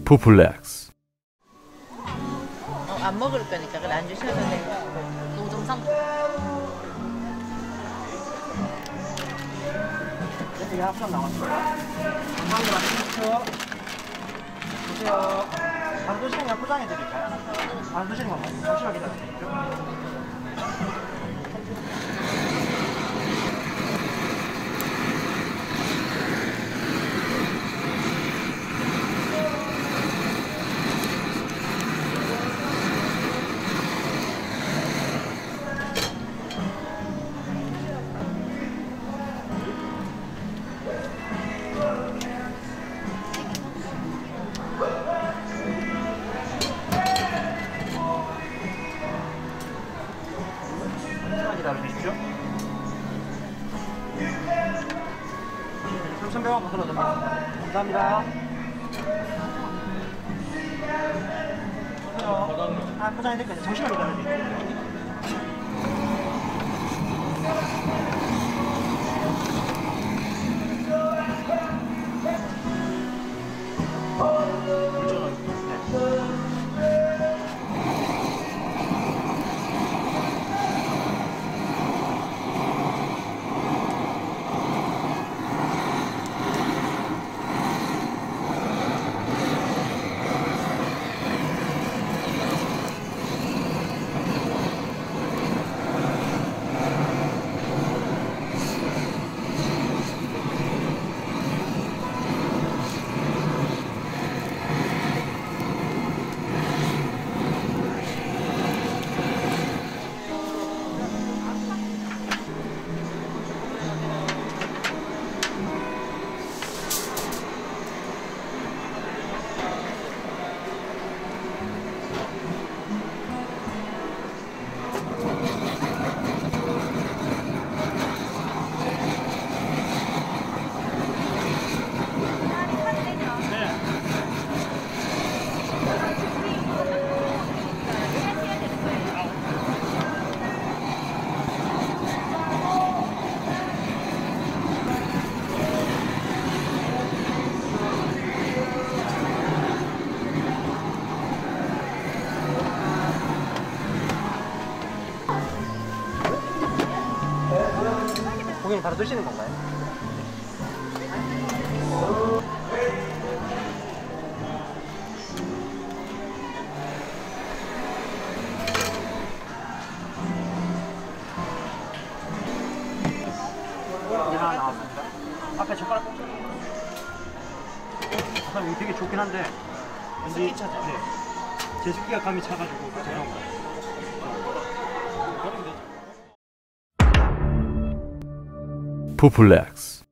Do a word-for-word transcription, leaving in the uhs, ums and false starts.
푸플렉스. 어, 안 먹을 거니까 그래 안 주셔도 돼. 노점상. 이게 합산 나왔습니다. 감사합니다. 맛있죠? 보세요. 반도 시간 포장해 드릴까요? 반도 시간만 잠시만 기다려주세요. 기다려주십시오. 삼천백 원 들어드립니다. 감사합니다. 아, 포장해 드릴까요? 잠시만 기다려주십시오. 고객님 바로 드시는 건가요? 이제 하나 나왔습니다. 앞에 젓가락 꼭 아, 이거 되게 좋긴 한데 왠지 네. 제습기가 감이 차가지고 죄송합니다. 푸플렉스.